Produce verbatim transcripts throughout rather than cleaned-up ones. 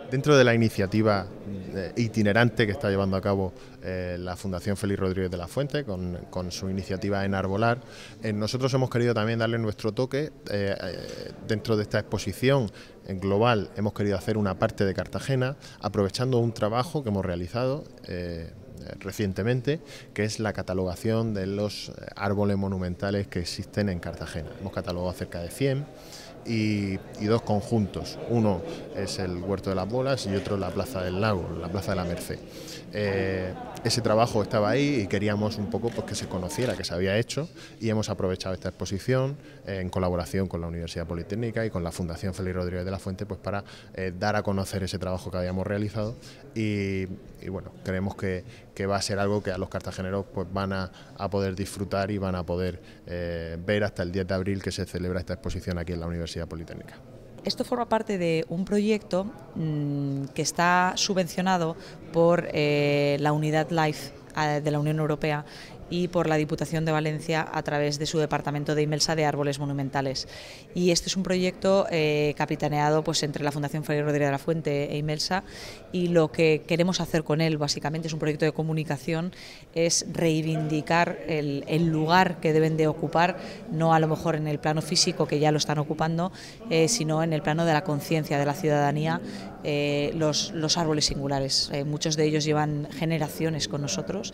Dentro de la iniciativa eh, itinerante que está llevando a cabo eh, la Fundación Félix Rodríguez de la Fuente con, con su iniciativa Enarbolar, eh, nosotros hemos querido también darle nuestro toque. Eh, eh, dentro de esta exposición en global hemos querido hacer una parte de Cartagena, aprovechando un trabajo que hemos realizado eh, recientemente, que es la catalogación de los árboles monumentales que existen en Cartagena. Hemos catalogado cerca de cien y, y dos conjuntos. Uno es el Huerto de las Bolas y otro la Plaza del Lago, la Plaza de la Merced. Eh, ese trabajo estaba ahí y queríamos un poco pues, que se conociera, que se había hecho, y hemos aprovechado esta exposición eh, en colaboración con la Universidad Politécnica y con la Fundación Félix Rodríguez de la Fuente, pues para eh, dar a conocer ese trabajo que habíamos realizado y, y bueno, creemos que, que va a ser algo que a los cartageneros pues van a, a poder disfrutar y van a poder eh, ver hasta el diez de abril, que se celebra esta exposición aquí en la Universidad Politécnica. Esto forma parte de un proyecto mmm, que está subvencionado por eh, la Unidad LIFE eh, de la Unión Europea y por la Diputación de Valencia a través de su departamento de Imelsa de Árboles Monumentales. Y este es un proyecto eh, capitaneado pues, entre la Fundación Félix Rodríguez de la Fuente e Imelsa, y lo que queremos hacer con él básicamente es un proyecto de comunicación, es reivindicar el, el lugar que deben de ocupar, no a lo mejor en el plano físico, que ya lo están ocupando, eh, sino en el plano de la conciencia de la ciudadanía, eh, los, los árboles singulares. Eh, muchos de ellos llevan generaciones con nosotros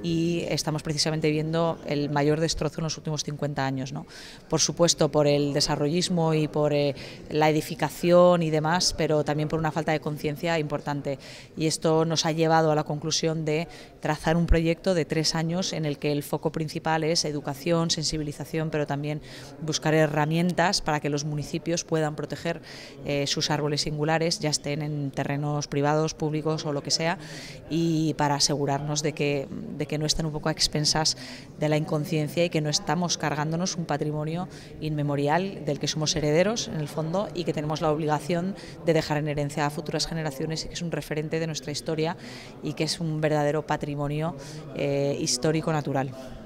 y estamos precisamente viendo el mayor destrozo en los últimos cincuenta años, ¿no? Por supuesto por el desarrollismo y por eh, la edificación y demás, pero también por una falta de conciencia importante, y esto nos ha llevado a la conclusión de trazar un proyecto de tres años en el que el foco principal es educación, sensibilización, pero también buscar herramientas para que los municipios puedan proteger eh, sus árboles singulares, ya estén en terrenos privados, públicos o lo que sea, y para asegurarnos de que, de que no estén un poco a expensas de la inconsciencia y que no estamos cargándonos un patrimonio inmemorial del que somos herederos en el fondo y que tenemos la obligación de dejar en herencia a futuras generaciones, y que es un referente de nuestra historia y que es un verdadero patrimonio eh, histórico natural.